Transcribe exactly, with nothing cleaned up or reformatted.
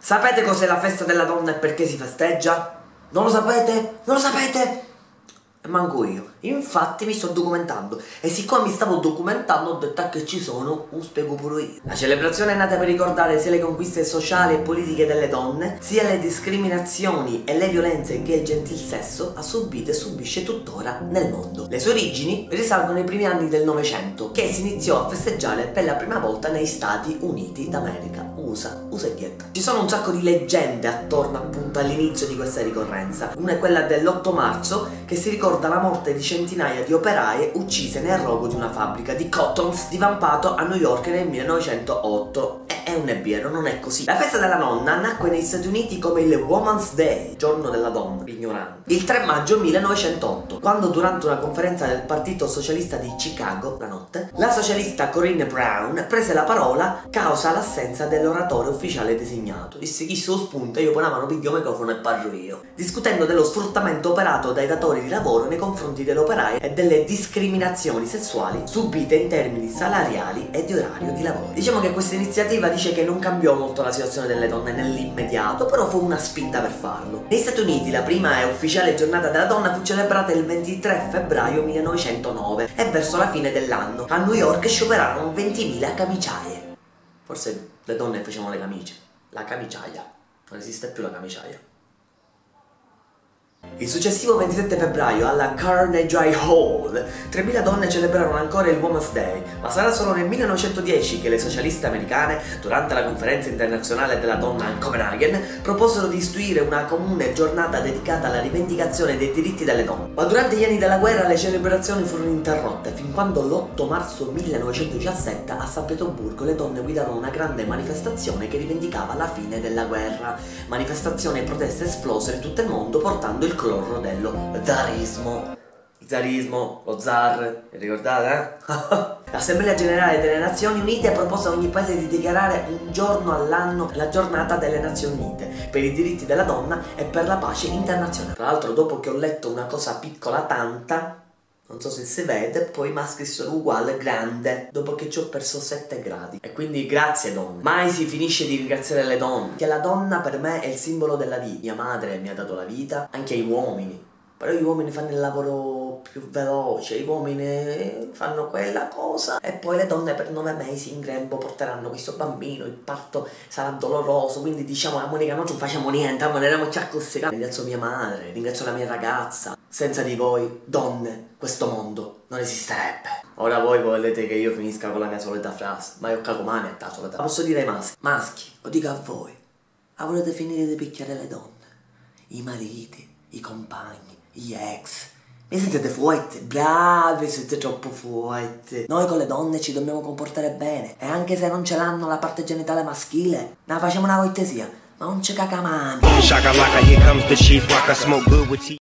Sapete cos'è la festa della donna e perché si festeggia? Non lo sapete? Non lo sapete? E manco io. Infatti mi sto documentando e siccome mi stavo documentando ho detto che ci sono, un spiego pure io. La celebrazione è nata per ricordare sia le conquiste sociali e politiche delle donne, sia le discriminazioni e le violenze che il gentil sesso ha subito e subisce tuttora nel mondo. Le sue origini risalgono ai primi anni del Novecento, che si iniziò a festeggiare per la prima volta negli Stati Uniti d'America, U S A, U S A e Vietnam. Ci sono un sacco di leggende attorno appunto all'inizio di questa ricorrenza. Una è quella dell'otto marzo, che si ricorda la morte di centinaia di operaie uccise nel rogo di una fabbrica di cottons divampato a New York nel millenovecentootto. E è un vero, non è così. La festa della donna nacque negli Stati Uniti come il Women's Day, giorno della donna, ignorante, il tre maggio millenovecentootto, quando durante una conferenza del Partito Socialista di Chicago, la notte, la socialista Corinne Brown prese la parola causa l'assenza dell'oratore ufficiale designato. Disse: chi se lo spunta, io poi una mano piglio il microfono e parlo io, discutendo dello sfruttamento operato dai datori di lavoro nei confronti dell'operaio e delle discriminazioni sessuali subite in termini salariali e di orario di lavoro. Diciamo che questa iniziativa dice che non cambiò molto la situazione delle donne nell'immediato, però fu una spinta per farlo. Negli Stati Uniti la prima e ufficiale giornata della donna fu celebrata il ventitré febbraio millenovecentonove e verso la fine dell'anno a New York scioperarono ventimila camiciaie. Forse le donne facevano le camicie, la camiciaia, non esiste più la camiciaia. Il successivo ventisette febbraio alla Carnegie Hall tremila donne celebrarono ancora il Women's Day, ma sarà solo nel millenovecentodieci che le socialiste americane, durante la conferenza internazionale della donna a Copenaghen, proposero di istituire una comune giornata dedicata alla rivendicazione dei diritti delle donne. Ma durante gli anni della guerra le celebrazioni furono interrotte, fin quando l'otto marzo millenovecentodiciassette a San Pietroburgo le donne guidarono una grande manifestazione che rivendicava la fine della guerra. Manifestazioni e proteste esplosero in tutto il mondo portando il colore dello zarismo. Il zarismo, lo zar, vi ricordate? Eh? L'Assemblea Generale delle Nazioni Unite propose a ogni paese di dichiarare un giorno all'anno la giornata delle Nazioni Unite per i diritti della donna e per la pace internazionale. Tra l'altro, dopo che ho letto una cosa piccola tanta, non so se si vede, poi maschi sono uguale grande, dopo che ci ho perso sette gradi. E quindi grazie donne. Mai si finisce di ringraziare le donne, che la donna per me è il simbolo della vita. Mia madre mi ha dato la vita, anche gli uomini. Però gli uomini fanno il lavoro più veloce, gli uomini fanno quella cosa e poi le donne per nove mesi in grembo porteranno questo bambino, il parto sarà doloroso, quindi diciamo a Monica noi non facciamo niente, ammoneriamoci a così. Ringrazio mia madre, ringrazio la mia ragazza. Senza di voi, donne, questo mondo non esisterebbe. Ora voi volete che io finisca con la mia solita frase, ma io cago male a solita. La posso dire ai maschi? Maschi, lo dico a voi. Ah, volete finire di picchiare le donne? I mariti, i compagni, gli ex. Mi sentite forti? Bravi, siete troppo forti. Noi con le donne ci dobbiamo comportare bene. E anche se non ce l'hanno la parte genitale maschile, la facciamo una cortesia, ma non ci cacamani.